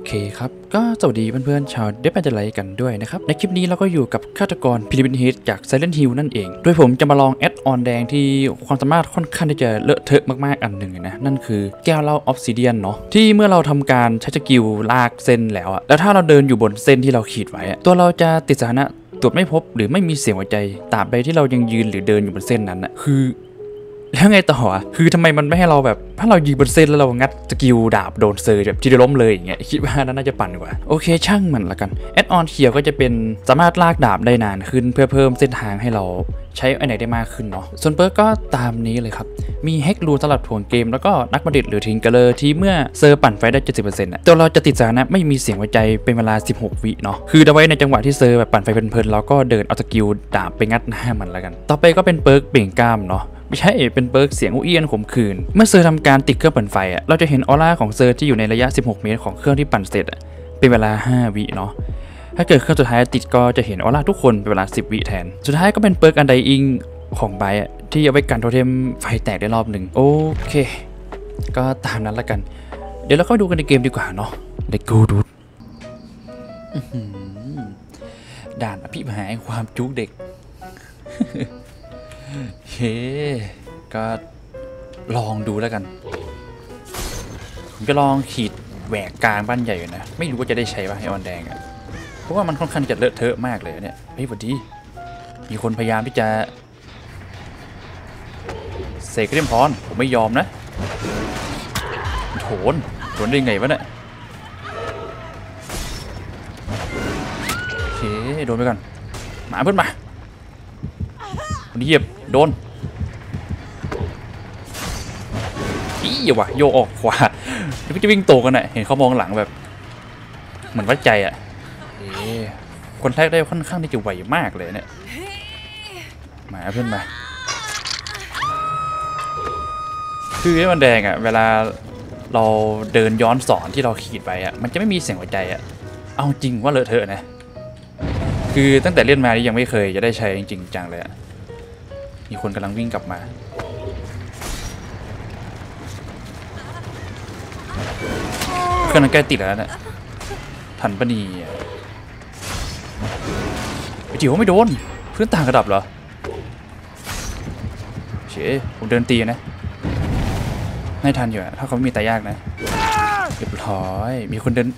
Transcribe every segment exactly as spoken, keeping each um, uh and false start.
เคครับก็สวัสดีเพื่อนๆชาวเดฟแอนด์ไลท์กันด้วยนะครับในคลิปนี้เราก็อยู่กับฆาตกรพิลิปินเฮดจาก Silent Hill นั่นเองโดยผมจะมาลองแอดออนแดงที่ความสามารถค่อนข้างที่จะเลอะเทอะมากๆอันหนึ่งนะนั่นคือแก้วเหล้าออฟซิเดียนเนาะที่เมื่อเราทำการใช้สกิลลากเส้นแล้วอะแล้วถ้าเราเดินอยู่บนเส้นที่เราขีดไว้ตัวเราจะติดสถานะตรวจไม่พบหรือไม่มีเสียงหัวใจตราบใดที่เรายังยืนหรือเดินอยู่บนเส้นนั้นอะคือแล้วไงต่ออ่ะคือทำไมมันไม่ให้เราแบบถ้าเรายืนบนเส้นแล้วเรางัดสกิลดาบโดนเซอร์แบบทีเดียวล้มเลยอย่างเงี้ยคิดว่าน่าจะปั่นกว่าโอเคช่างมันละกันแอดออนเขียวก็จะเป็นสามารถลากดาบได้นานขึ้นเพื่อเพิ่มเส้นทางให้เราใช้อันไหนได้มากขึ้นเนาะส่วนเปิร์กก็ตามนี้เลยครับมีแฮกรูสำหรับถ่วงเกมแล้วก็นักประดิษฐ์หรือทิงเกอร์ที่เมื่อเซอร์ปั่นไฟได้ เจ็ดสิบเปอร์เซ็นต์ อ่ะตัวเราจะติดสถานะไม่มีเสียงหัวใจเป็นเวลาสิบหกวิเนาะคือเอาไว้ในจังหวะที่เซอร์แบบปั่นไฟเพลินๆเราก็เดินเอาสกิลดาบไปงัดหน้ามันละกันต่อไปก็เป็นเปิร์กเบ่งกล้ามเนาะไม่ใช่เป็นเปิร์กเสียงอุ้ยเอียนขมขื่นเมื่อเซอร์ทำการติดเครื่องปั่นไฟอ่ะเราจะเห็นออร่าของเซอร์ที่อยู่ในระยะสิบหกเมตรของเครื่องที่ปั่นเสร็จอ่ะเป็นเวลาห้าวิเนาะถ้าเกิดเครื่องสุดท้ายติดก็จะเห็นออร่าทุกคนเป็นเวลาสิบวิแทนสุดท้ายก็เป็นเปิร์กอันไดอิงของไบอ่ะที่เอาไว้กันโทเทมไฟแตกได้รอบหนึ่งโอเคก็ตามนั้นละกันเดี๋ยวเราเข้าดูกันในเกมดีกว่าเนาะเด็กกูดูด่านอภิมหาความจุกเด็กเฮ้ก็ลองดูแล้วกันผมจะลองขีดแหวกกลางบ้านใหญ่อยู่นะไม่รู้ว่าจะได้ใช้ป่ะไอออนแดงอ่ะเพราะว่ามันค่อนข้างจะเลอะเทอะมากเลยเนี่ยเฮ้ยพอดีมีคนพยายามที่จะเสกเรียมพรผมไม่ยอมนะโถนโถนได้ไงวะเนี่ยโอเคโดนไปก่อนมาเพื่อนมาคนนี้เหยียบโดนอี้อย่าวะโยออกขวาเดี๋ยวจะวิ่งโตกันน่ะเห็นเขามองหลังแบบเหมือนวัดใจอ่ะเอ๊คนแรกได้ค่อนข้างที่จะไวมากเลยเนี่ยมาเพื่อนมาคือไอ้มันแดงอ่ะเวลาเราเดินย้อนสอนที่เราขีดไปอ่ะมันจะไม่มีเสียงหัวใจอ่ะเอาจริงว่าเลอะเทอะนะคือตั้งแต่เล่นมานี่ยังไม่เคยจะได้ใช้จริงๆจังเลยอ่ะมีคนกำลังวิ่งกลับมาเครื่องนั้นใกล้ติดแล้วนะทันปะนีไอ้จิ๋วไม่โดนเพื่อนต่างระดับเหรอเฉยผมเดินตีนะไม่ทันอยู่อะถ้าเขาไม่มีตายากนะเรียบร้อยมีคนเดิน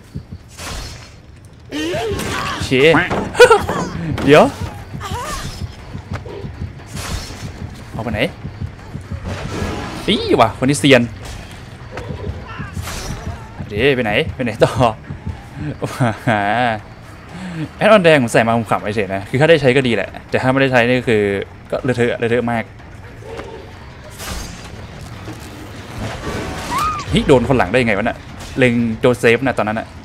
เฉยเดี๋ยวเอาไปไหนอีว่ะคนนี้เซียนเดี๋ยวไปไหนไปไหนต่อแอดออนแดงผมใส่มาผมขำไปเฉยนะคือถ้าได้ใช้ก็ดีแหละแต่ถ้าไม่ได้ใช้นี่คือก็เลอะเทอะเลอะเทอะมากฮิโดนคนหลังได้ยังไงวะน่ะเล็งโจเซฟนะตอนนั้นน่ะ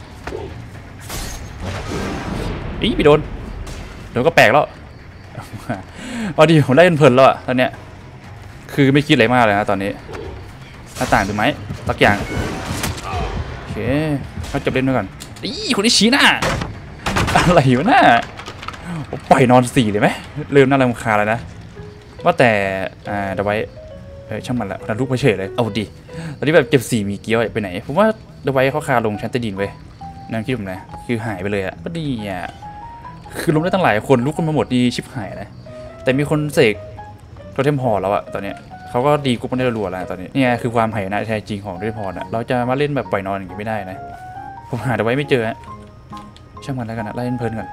อีไปโดนโดนก็แปลกแล้วพอดีผมได้เพลินแล้วอะตอนเนี้ยคือไม่คิดอะไรมากเลยนะตอนนี้หน้าต่างดูไหมสักอย่างโอเคเขาจบเล่นด้วยก่อนอีคนนี้ชี้หน้าอะไรอยู่หน้าปล่อยนอนสี่เลยไหมลืมน่ารำคาญแล้วนะว่าแต่อ่าเดี๋ยวไว้ช่างมันละนันลุกไปเฉยเลยเอาดีตอนนี้แบบเก็บสี่มีเกี้ยวไปไหนผมว่าเดี๋ยวไว้เขาคาลงชั้นใต้ดินไว้นั่นคิดผมนะคือหายไปเลยอะก็ดีอะคือล้มได้ตั้งหลายคนลุกขึ้นมาหมดดีชิบหายนะแต่มีคนเสกโทเทมพอแล้วอะตอนเนี้ยเขาก็ดีกุ๊บมันได้รัวแล้วตอนนี้นี่คือความหายนะแท้จริงของโทเทมพออะเราจะมาเล่นแบบปล่อยนอนอย่างนี้ไม่ได้นะผมหาเดี๋ยวไว้ไม่เจอช่างมันแล้วกันนะไล่เพลินก่อน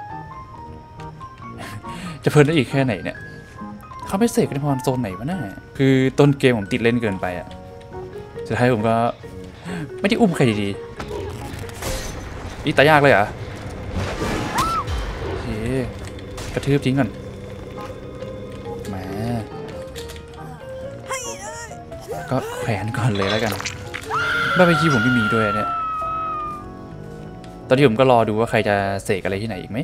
จะเพลินได้อีกแค่ไหนเนี่ยเขาไปเสกในพรโซนไหนวะน่าคือต้นเกมผมติดเล่นเกินไปอ่ะสุดท้ายผมก็ไม่ได้อุ้มใครดีๆนี่ตายากเลยเหรอเฮ้กระทืบทิ้งก่อนมาก็แขวนก่อนเลยแล้วกันบ้าไปขี้ผมไม่มีด้วยเนี่ยตอนที่ผมก็รอดูว่าใครจะเสกอะไรที่ไหนอีกไหม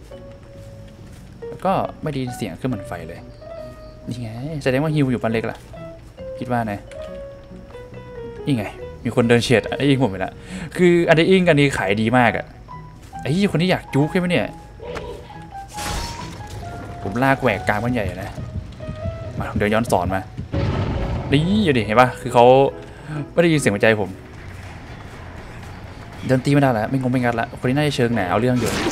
แล้วก็ไม่ได้ยินเสียงเครื่องมันไฟเลยนี่ไงแสดงว่าฮิวอยู่บ้านเล็กล่ะคิดว่าไงนี่ไงมีคนเดินเฉียดไอ้ยิงผมไปแล้วคืออันนี้อิงอันนี้ขายดีมากอ่ะไอ้ยี่คนที่อยากจุ๊กใช่ไหมเนี่ยผมลากแหวกกลางบ้านใหญ่นะมาเดินย้อนสอนมานี่อยู่ดิเห็นปะคือเขาไม่ได้ยินเสียงหัวใจผมเดินตีไม่ได้แล้วไม่งงไม่งัดละคนนี้น่าจะเชิงหนาเอาเรื่องอยู่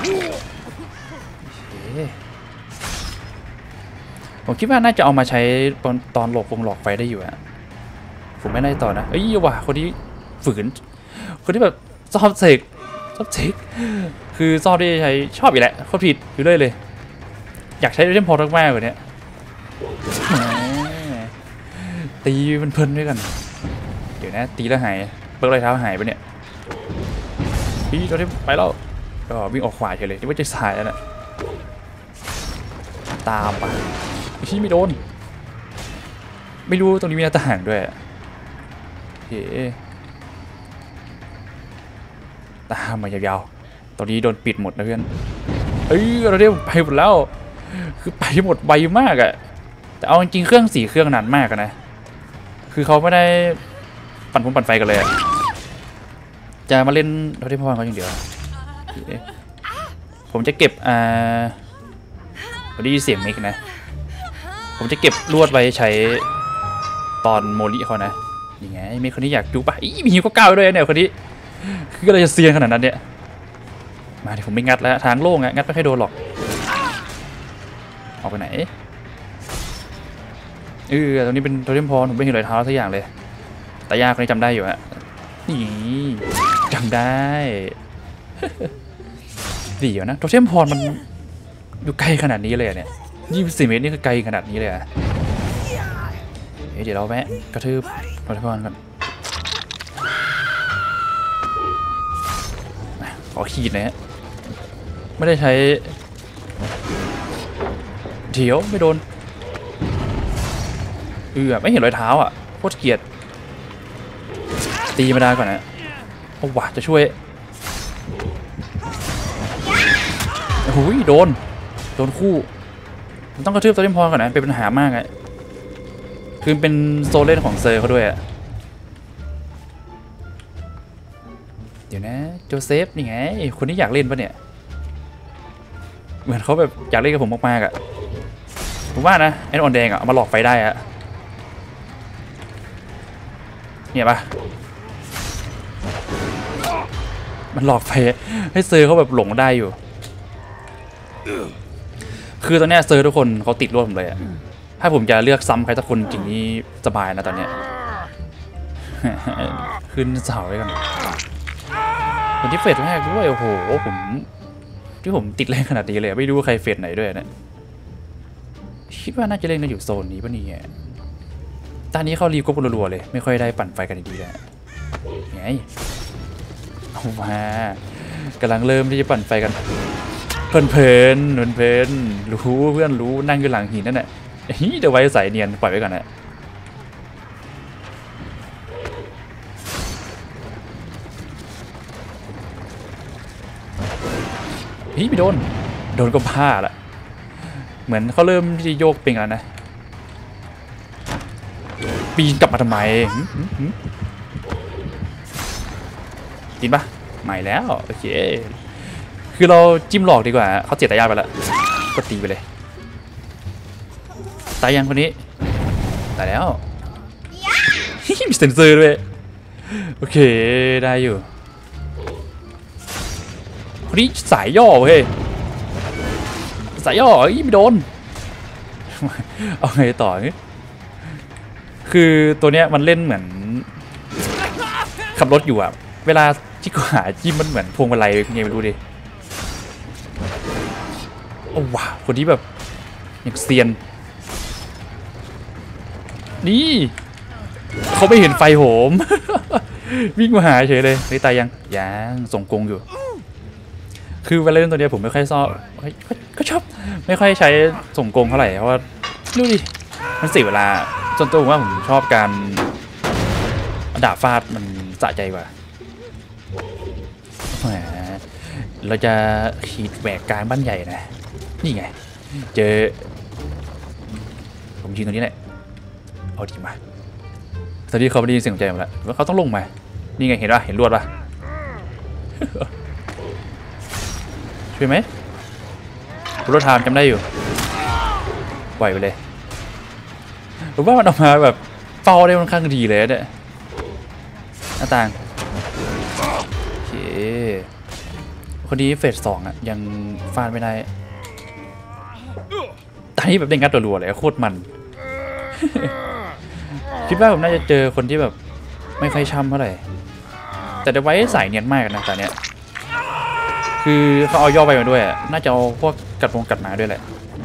ผมคิดว่าน่าจะเอามาใช้ตอนตอนหลอกวงหลอกไฟได้อยู่อะผมไม่ได้ต่อนะเอ้ยว่ะคนนี้ฝืนคนที่แบบชอบเสกชอบเสกคือชอบที่ใช้ชอบอีกแหละเขาผิดอยู่เลยเลยอยากใช้เล่นพอมากกว่านี้ตีมันเพลินด้วยกันเดี๋ยวนะตีแล้วหายเบิร์กรอยเท้าหายไปเนี่ยพี่ตัวที่ไปแล้วก็วิ่งออกขวาเฉยเลยที่ว่าจะสายแล้วนะตามไปพี่ไม่โดนไม่รู้ตรงนี้มีหน้าต่างด้วยเฮ้ตามมายาวๆตอนนี้โดนปิดหมดนะเพื่อนเอ้ยเราได้ไปหมดแล้วคือไปหมดไวมากอะแต่เอาจริงๆเครื่องสี่เครื่องนานมากนะคือเขาไม่ได้ปั่นพุ่มปั่นไฟกันเลยจะมาเล่นเราได้พอเขาอย่างเดียวผมจะเก็บอ่าได้ยินเสียงมิกนะผมจะเก็บลวดไว้ใช้ตอนโมลิเขานะยังไงมีคนนี้อยากจุ๊บปะอีมีหิวก็ก้าวด้วยเนี่ยคนนี้คือก็เลยจะเซียนขนาดนั้นเนี่ยมาดิผมไม่งัดแล้วทางโล่งอะงัดไม่ค่อยโดนหรอกออกไปไหนเออตรงนี้เป็นโทเทมพรผมไม่เห็นรอยเท้าสักอย่างเลยแต่ยากคนนี้จำได้อยู่ฮะนี่จำได้เดี๋ยวนะโทเทมพรมันอยู่ไกลขนาดนี้เลยเนี่ยยี่สิบสี่เมตรนี่คือไกลขนาดนี้เลยอะเดี๋ยวเราแวะกระทืบโทเทมพรก่อนขอขีดนะฮะไม่ได้ใช้เถียวไม่โดนเออไม่เห็นรอยเท้าอ่ะโคตรเกลียดตีมาได้ก่อนนะโอ้ว่ะจะช่วยโอ้โหโดนโดนคู่ผมต้องกระทืบตัวเล่นพอก่อนนะเป็นปัญหามากอะคือเป็นโซเล่นของเซอร์เขาด้วยอะเดี๋ยวนะโจเซฟนี่ไงคนนี้อยากเล่นปะเนี่ยเหมือนเขาแบบอยากเล่นกับผมมากๆอะผมว่านะไอ้ออนแดงอะเอามาหลอกไฟได้อะเนี่ยปะมันหลอกไฟให้เซอร์เขาแบบหลงได้อยู่คือตอนนี้เซอร์ทุกคนเขาติดรวดผมเลยอะถ้าผมจะเลือกซ้ำใครสักคนจริงนี้สบายนะตอนเนี้ยขึ้นเสาไว้กันคนที่เฟสแรกด้วยโอ้โหผมที่ผมติดแรงขนาดนี้เลยไม่รู้ว่าใครเฟสไหนด้วยนะคิดว่าน่าจะเล่นกันอยู่โซนนี้ป่ะเนี่ยตอนนี้เขารีบกบรัวๆเลยไม่ค่อยได้ปั่นไฟกันดีๆแล้วไงเอามากำลังเริ่มที่จะปั่นไฟกันเพลินเพลินนวลเพลินรู้เพื่อนรู้นั่งอยู่หลังหินนั่นแหละเฮ้ยเดี๋ยวไว้ใส่เนียนปล่อยไว้ก่อนนะเฮ้ยไม่โดนโดนก็พลาดละเหมือนเขาเริ่มที่จะโยกเป็นแล้วนะปีนกลับมาทำไมกินปะใหม่แล้วโอเคคือเราจิ้มหลอกดีกว่าเขาเจ็บตายาไปแล้วก็ตีไปเลยตายยังคนนี้ตายแล้วมีเซนเซอร์ด้วยโอเคได้อยู่คนนี้สายย่อเว้ยสายย่ออีไม่โดนเอาไงต่อเนี่ยคือตัวเนี้ยมันเล่นเหมือนขับรถอยู่อะเวลาที่กูหาจิ้มมันเหมือนพวงมาลัยไงไม่รู้ดิโอ้ว้าคนที่แบบอย่างเซียนนี่เขาไม่เห็นไฟโหมวิ่งมาหาเฉยเลยนี่ตายยังยังส่งกงอยู่คือเวลาเล่นตัวเนี้ยผมไม่ค่อยชอบก็ชอบไม่ค่อยใช้ส่งกงเท่าไหร่เพราะว่าดูดิมันเสียเวลาจนตัวผมว่าผมชอบการดาบฟาดมันสะใจกว่าเราจะขีดแหวกกลางบ้านใหญ่นะนี่ไงเจอผมยืนตรงนี้แหละเอาดีมาตอนนี้เขาไม่ได้ยินเสียงใจหมดแล้วว่าเขาต้องลงมานี่ไงเห็นป่ะเห็นลวดป่ะช่วยไหมรถทามจำได้อยู่ปล่อยไปเลยผมว่ามันออกมาแบบเฝ้าได้ค่อนข้างดีเลยเนี่ยหน้าต่างเคคนนี้เฟสสองอ่ะยังฟาดไม่ได้ตอนนี้แบบเด้งงัดตัวรัวเลยโคตรมัน คิดว่าผมน่าจะเจอคนที่แบบไม่ค่อยช้ำเท่าไหร่แต่เดี๋ยวไว้สายเนียนมากนะตอนเนี้ยคือเขาเอาย่อไปมาด้วยน่าจะเอาพวกกัดวงกัดมาด้วยแหละ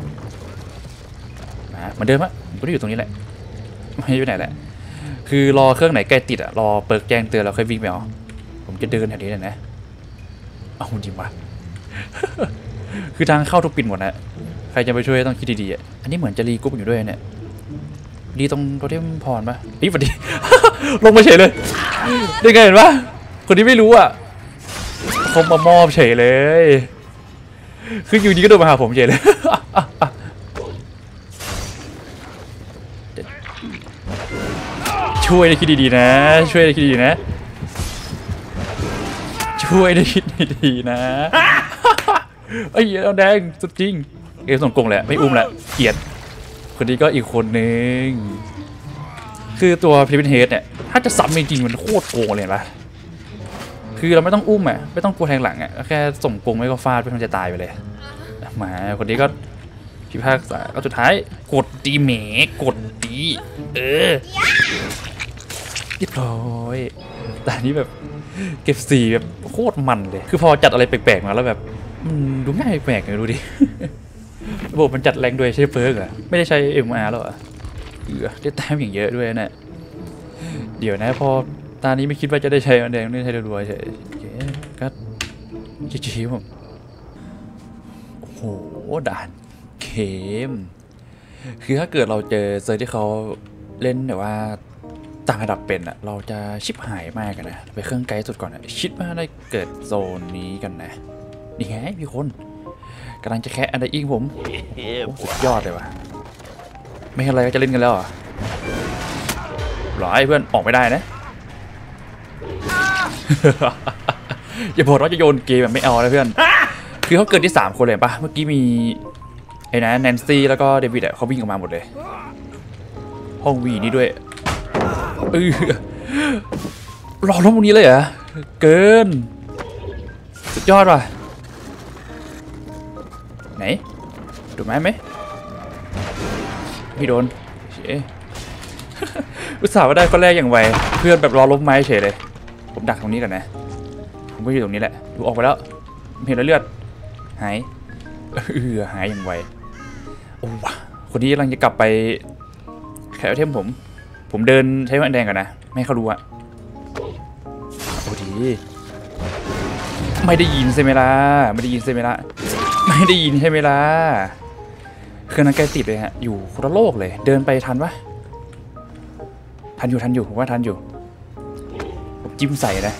นะเหมือนเดิมอะผมก็อยู่ตรงนี้แหละไม่ไปไหนแหละคือรอเครื่องไหนใกล้ติดอะรอเปิดแจ้งเตือนแล้วค่อยวิ่งไปเอาผมจะเดินแถวนี้เลยนะเอาจริงปะ คือทางเข้าทุกปิดหมดนะใครจะไปช่วยต้องคิดดีๆอ่ะอันนี้เหมือนจะรีกรุ๊ปอยู่ด้วยเนี่ยดีตรงโทเทมพรปะนี่พอดี ลงมาเฉยเลยได้ไงเห็นปะคนที่ไม่รู้อ่ะเขามามอบเฉยเลยคืออยู่ดีก็เดินมาหาผมเฉยเลย ช่วยได้คิดดีๆนะช่วยได้คิดดีๆนะช่วยได้คิดดีๆนะไอ้เหี้ยแดงสุดจริงเอฟส่งกงแหละไม่อุ้มแหละเกลียดคนนี้ก็อีกคนนึงคือตัวพรีเวนเฮดเนี่ยถ้าจะซ้ำจริงๆมันโคตรโกงเลยปะคือเราไม่ต้องอุ้มอ่ะไม่ต้องกลัวแทงหลังอ่ะแค่ส่งกงไม่ก็ฟาดไปมันจะตายไปเลยมาคนนี้ก็พิพากษาก็สุดท้ายกดดีเมกดดีเออเรียบร้อยแต่นี้แบบเก็บสีแบบโคตรมันเลยคือพอจัดอะไรแปลกๆมาแล้วแบบมันดูง่ายแปลกเลยดูดิ ระบบมันจัดแรงด้วยใช้เฟิร์กอะไม่ได้ใช้ เอ็ม อาร์ แล้วอะเออได้แต้มอย่างเยอะด้วยนะเดี๋ยวนะพอตานี้ไม่คิดว่าจะได้ใช้อันแดงได้ใช้รัวๆเฉยก็ชิวๆผมโอ้โหด่านเกมคือถ้าเกิดเราเจอเซอร์ที่เขาเล่นแต่ว่าต่างระดับเป็นอะเราจะชิบหายมากกันนะไปเครื่องไกด์สุดก่อนอะชิดว่าได้เกิดโซนนี้กันนะนี่ไงพี่คนกำลังจะแคะอันใดอิงผมสุดยอดเลยว่ะไม่เห็นอะไรก็จะเล่นกันแล้วอ่ะหรอไอ้เพื่อนออกไม่ได้นะ อย่าบอกว่าจะโยนเกมแบบไม่เอาเลยเพื่อนคือเขาเกิดที่สามคนเลยปะเมื่อกี้มีไอ้นะแนนซี่แล้วก็เดวิดอ่ะเขาวิ่งออกมาหมดเลยห้องวีนี่ด้วยเออรอรอบพวกนี้เลยเหรอเกินสุดยอดว่ะไหนดูไหมไหมพี่โดนเฉย อุตส่าห์ว่าได้ก็แรกอย่างไวเพื่อนแบบรอล้มไม้เฉยเลยผมดักตรงนี้ก่อนนะผมก็อยู่ตรงนี้แหละดูออกไปแล้วเห็นแล้วเลือดหายเออหายอย่างไวโอ้วะคนนี้กำลังจะกลับไปแคลเทมผมผมเดินใช้แว่นแดงก่อนนะไม่ให้เขารู้อะโอ้ดีไม่ได้ยินใช่ไหมล่ะไม่ได้ยินใช่ไหมล่ะไม่ได้ยินใช่ไหมล่ะเครื่องนั้นแกติดเลยฮะอยู่คนละโลกเลยเดินไปทันปะทันอยู่ทันอยู่ผมว่าทันอยู่ผมจิ้มใส่นะ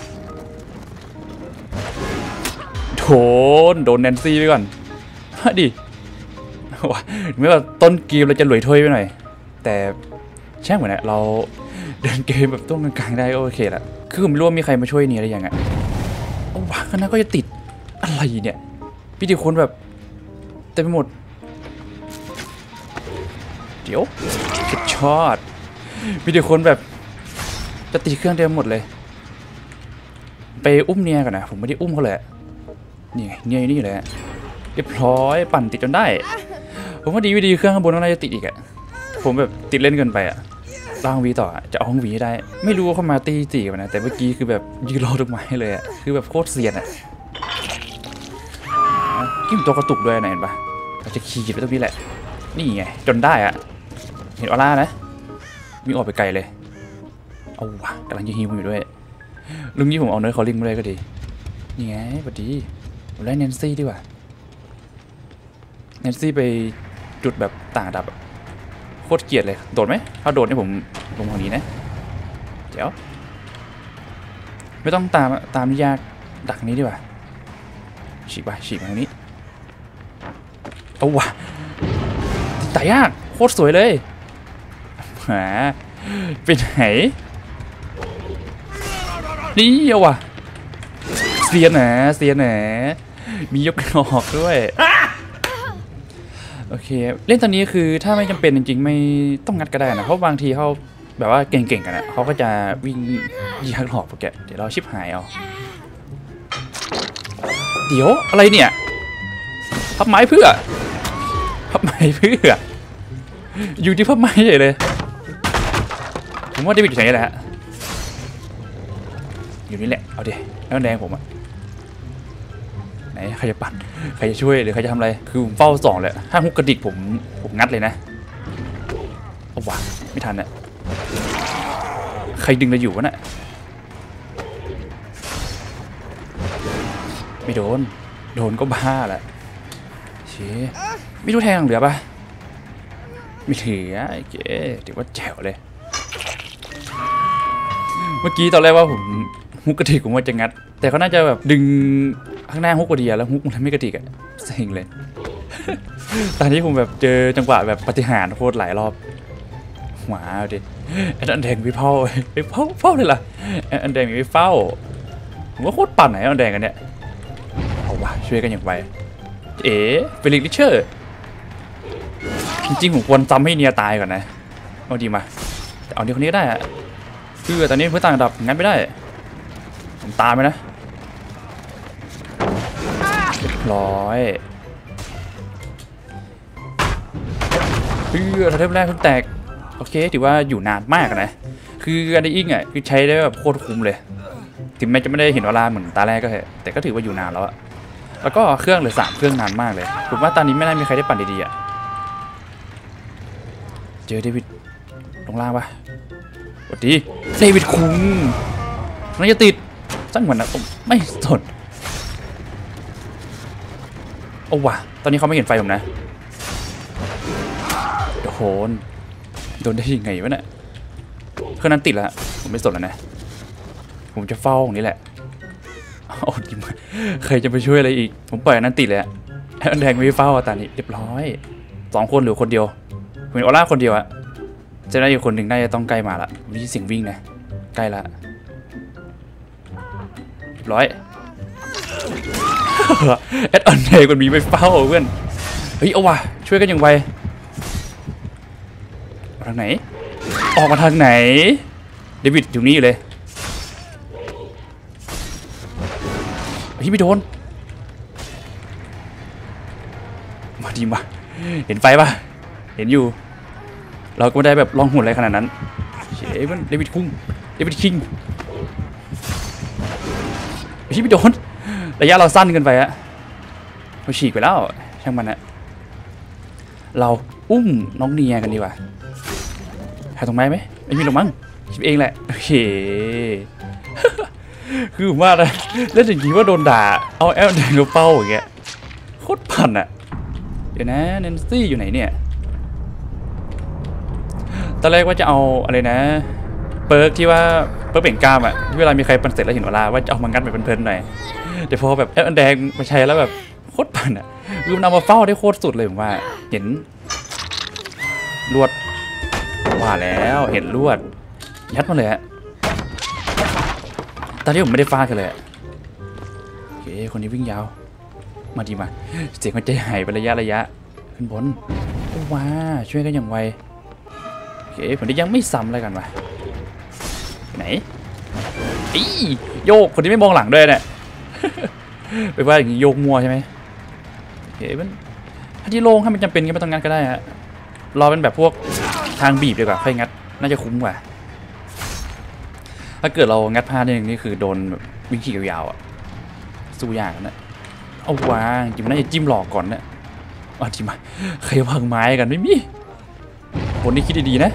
โดนโดนแนนซี่ไปก่อนดิว่าไม่ว่าต้นเกมเราจะหลวยถ้วยไปหน่อยแต่แช่งเหมือนนะเราเดินเกมแบบต้นกลางๆได้ก็โอเคละคือผมไม่รู้ว่ามีใครมาช่วยนี่อะไรอย่างเงี้ยโอ้ว้าขนาดก็จะติดอะไรเนี่ยพี่ดิคนแบบเต็มไปหมดเดี๋ยวสุดยอดมีแต่คนแบบจะตีเครื่องเต็มหมดเลยไปอุ้มเนียก่อนนะผมไม่ได้อุ้มเขาเลยนี่เนียนี่อยู่เลยเรียบร้อยปั่นติดจนได้ผมว่าดีวิดีเครื่องข้างบนน่าจะติดอีกอะผมแบบติดเล่นเกินไปอะล่างวีต่อจะเอาห้องวีให้ได้ไม่รู้ว่าเขามาตีตีกันนะแต่เมื่อกี้คือแบบยืนรอต้นไม้เลยอะคือแบบโคตรเซียนอะกิ้มตัวกระตุกด้วยนะเห็นปะจะขี่ไปตรงนี้แหละนี่ไงจนได้อะเห็นออร่านะวิ่งออกไปไกลเลยเอาวะกำลังจะฮิวอยู่ด้วยลุงนี้ผมเอาเนื้อคอลลิ่งมาเลยก็ดีนี่ไงพอดีผมไล่แนนซี่ดีกว่าแนนซี่ไปจุดแบบต่างระดับโคตรเกลียดเลยโดดไหมถ้าโดดนี่ผมลงทางนี้นะเดี๋ยวไม่ต้องตามตามนิยากดักนี้ดีกว่าฉีกไปฉีกมาทางนี้เอาวะตายยากโคตรสวยเลยหาเป็นไหนนี่เอาวะเสียนหนาเสียนหนามียกกระหอกด้วยโอเคเล่นตอนนี้คือถ้าไม่จำเป็นจริงๆไม่ต้องงัดก็ได้นะเพราะบางทีเขาแบบว่าเก่งๆกันนะเขาก็จะวิ่งยิงกระหอกโปรแกรมเดี๋ยวเราชิบหายเอาเดี๋ยวอะไรเนี่ยพับไม้เพื่อพับไม้เพื่ออยู่ที่พับไม้เลยผมว่าเดวิดอยู่ไหนแหละฮะอยู่นี่แหละเอาดิแล้วแดงผมอะไหนใครจะปั่นใครจะช่วยหรือใครจะทำอะไรคือผมเฝ้าสองเลยถ้าฮุกกระดิกผมผมงัดเลยนะเอาวะไม่ทันอะใครดึงเราอยู่วะน่ะไม่โดนโดนก็บ้าแหละเชี่ยไม่รู้แทงเหลือปะไม่เหลือไอ้เก๋ถือว่าแจ๋วเลยเมื่อกี้ตอนแรกว่าผมฮุกกระดิกผมว่าจะงัดแต่เขาน่าจะแบบดึงข้างหน้าฮุกกระดิกแล้วฮุกมันไม่กระดิกอะเซ็งเลย ตอนนี้ผมแบบเจอจังหวะแบบปาฏิหาริย์โคตรหลายรอบหมาดิไอ้อันแดงไปเฝ้าไปเฝ้าเฝ้าเลยล่ะไอ้อันแดงไปเฝ้าผมว่าโคตรปั่นไหนอันแดงกันเนี่ยเอาวะช่วยกันอย่างไรเอ๋เฟลิกซ์ริชเชอร์จริงๆผมควรจำให้เนียตายก่อนนะเอาดีมาแต่เอาเดี๋ยวคนนี้ก็ได้อะคือตอนนี้เพื่อต่างระดับงั้นไม่ได้ผมตามไปนะร้อยเพื่อทัพแรกเพิ่งแตกโอเคถือว่าอยู่นานมากนะคืออันนี้อิงอ่ะคือใช้ได้แบบโคตรคุ้มเลยถึงแม้จะไม่ได้เห็นเวลาเหมือนตาแรกก็เถอะแต่ก็ถือว่าอยู่นานแล้วอะแล้วก็เครื่องเหลือสามเครื่องนานมากเลยผมว่าตอนนี้ไม่น่ามีใครได้ปั่นดีๆอ่ะเจอเดวิดลงล่างปะสวัสดีเดวิดคุงน่าจะติดสั้นกว่านะผมไม่สนโอ้วะตอนนี้เขาไม่เห็นไฟผมนะโดนโดนได้ยังไงวะเนี่ยเครื่องนั้นติดแล้วผมไม่สนแล้วนะผมจะเฝ้าตรงนี้แหละโอ้ดิมใครจะไปช่วยอะไรอีกผมปล่อยนั้นติดเลยอะแดงไม่เฝ้าตอนนี้เรียบร้อยสองคนหรือคนเดียวเหมือนออร่าคนเดียวอะจะได้อยู่คนหนึ่งน่าจะต้องใกล้มาละมีเสียงวิ่งนะใกล้ละเรียบร้อยแอดออนเดย์มันมีไปเฝ้าเพื่อนเฮ้ยเอาว่ะช่วยกันอย่างไวทางไหนออกมาทางไหนเดวิดอยู่นี่เลยเฮ้ยไม่โดนมาดีมาเห็นไฟปะเห็นอยู่เราก็ไม่ได้แบบลองหุ่นอะไรขนาดนั้นเฮ้ยมันเดวิดคุงเดวิดคิงเฮ้ยไม่โดนระยะเราสั้นเกินไปอะเราฉีกไปแล้วช่างมันนะเราอุ้มน้องเนียกันดีกว่าหาตรงไม้ไหมไม่มีหรอกมั้งคิดเองแหละโอเค คือว่านะเล่นจริงๆว่าโดนด่าเอาแอลแดงกับเป้าอย่างเงี้ยโคตรปั่นอะเดี๋ยวนะแนนซี่อยู่ไหนเนี่ยตอนแรกว่าจะเอาอะไรนะเปิร์กที่ว่าเปิร์กเบ่งกล้ามอะที่เวลามีใครปั่นเสร็จแล้วเห็นเวลาว่าจะเอามางัดไปเพลินๆหน่อยเดี๋ยวพอแบบแอลแดงมาใช้แล้วแบบโคตรปั่นอะคือมันเอามาเฝ้าได้โคตรสุดเลยผมว่าเห็นลวดว่าแล้วเห็นลวดยัดมาเลยฮะตอนนี้ผมไม่ได้ฟาดกันเลยโอเคคนนี้วิ่งยาวมาดีมาเสียงมันใจหายไประยะระยะขึ้นบนว้าช่วยกันอย่างไวโอเคผมได้ยังไม่ซ้ำอะไรกันวะไหนอีโยกคนที่ไม่มองหลังด้วยเนี่ยไปว่าอย่างนี้โยกมัวใช่ไหมโอเคมันถ้าที่โล่งถ้ามันจำเป็นก็ไม่ต้องงัดก็ได้ฮะรอเป็นแบบพวกทางบีบดีกว่าค่อยงัดน่าจะคุ้มกว่าถ้าเกิดเรางัดพลาดอย่างนี้คือโดนแบบวิ่งขี่ยาวๆอ่ะสู้ยากนะเอาวางจริงมันน่าจะจิ้มหลอกก่อนนะเอาจริงมาใครวางไม้กันไม่มีคนนี้คิดดีๆนะ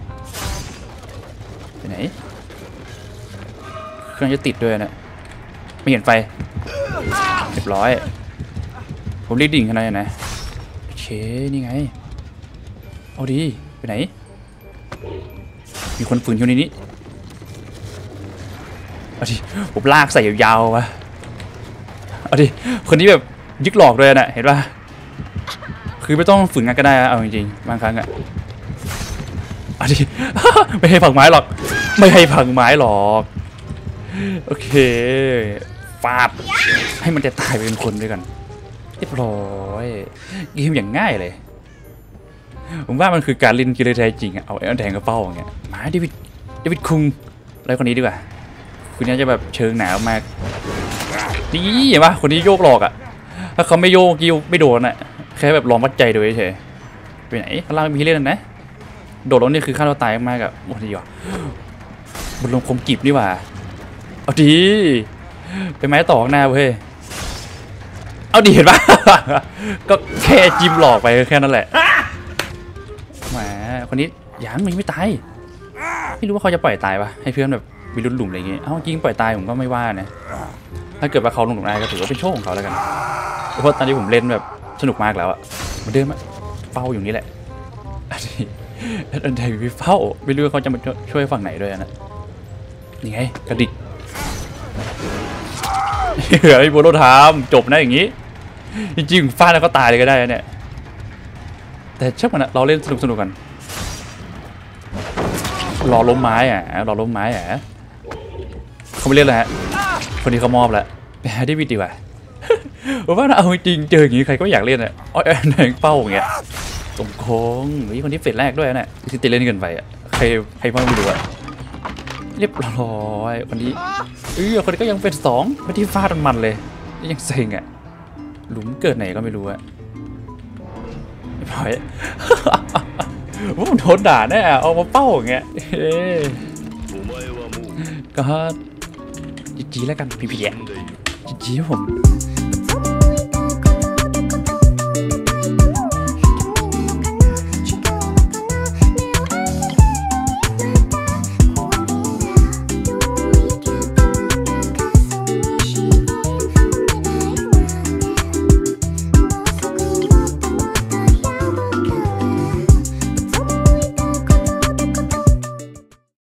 ไปไหนเครื่องจะติดด้วยนะไม่เห็นไฟเรียบร้อยผมเรียกดิ่งขนาดไหนนะโอเคนี่ไงเอาดีไปไหนมีคนฝืนอยู่ในนี้เอาดิผมลากใส่ยาวๆวะเอาดิคนนี้แบบยึกหลอกเลยนะเห็นป่ะคือไม่ต้องฝืนงานก็ได้เอาจริงๆบางครั้งอะเอาดิไม่ให้ผักไม้หรอกไม่ให้ผักไม้หรอกโอเคฟาดให้มันจะตายไปเป็นคนด้วยกันเรียบร้อยเกมอย่างง่ายเลยผมว่ามันคือการเล่นกีฬาแท้จริงอะเอาไอ้แทงกระเป๋าอย่างเงี้ยมาเดวิดเดวิดคุงอะไรคนนี้ดีกว่าคุณน่าจะแบบเชิงหนาวมากนี่เห็นปะคนนี้โยกหลอกอ่ะถ้าเขาไม่โยกกิ้วไม่โดนอ่ะแค่แบบลองวัดใจดูเฉยไปไหนข้างล่างมีเล่นนะโดดลงนี่คือฆ่าตัวตายมากอะโอ้ดีว่ะบนลงคมกีบนี่ว่าเอาดีไปไม้ต่อข้างหน้าเว้ยเอาดีเห็นปะ ก็แค่จิ้มหลอกไปแค่นั้นแหละแหมคนนี้ยังมันไม่ตายไม่รู้ว่าเขาจะปล่อยตายปะให้เพื่อนแบบมีลุ้นหลุมอะไรอย่างงี้เอ้าจริงปล่อยตายผมก็ไม่ว่านะถ้าเกิดว่าเขาลงหลุมได้ก็ถือว่าเป็นโชคของเขาแล้วกันเพราะตอนที่ผมเล่นแบบสนุกมากแล้วอะมันเดินมาเฝ้าอยู่นี่แหละอันนี้อันใดวิเฝ้าไม่รู้เขาจะมาช่วยฝั่งไหนด้วยนะนี่ไงกระดิกเฮ้ยโบโลทามจบนะอย่างนี้จริงๆฟาดแล้วก็ตายเลยก็ได้เนี่ยแต่ช่างมันนะเราเล่นสนุกสนุกกันรอล้มไม้อ่ะรอล้มไม้อ่ะเขาไม่เล่นแล้วฮะคนนี้เขามอบแล้วไปหาที่วิดีกว่าผมว่าเอาจริงเจออย่างนี้ใครก็อยากเล่นอ่ะอ้อยแหน่งเป้าอย่างเงี้ยตรงโค้งนี่คนที่เฟสแรกด้วยเนี่ยที่ติเล่นเกินไปอ่ะใครใครบ้างไม่รู้อ่ะเรียบร้อยคนนี้เออคนนี้ก็ยังเป็นสองไม่ที่ฟาดมันเลยยังเซ็งอ่ะหลุมเกิดไหนก็ไม่รู้อ่ะเรียบร้อยผมโดนด่าแน่เอามาเป้าอย่างเงี้ยก็จีจีแล้วกันพี่พี่แย่จีจีผม